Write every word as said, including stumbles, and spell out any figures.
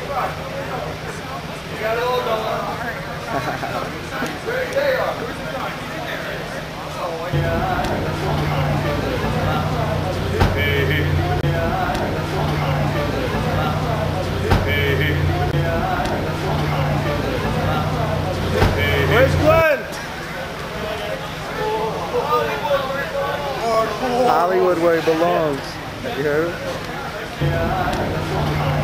Where's Glenn? Hollywood where he belongs. You heard?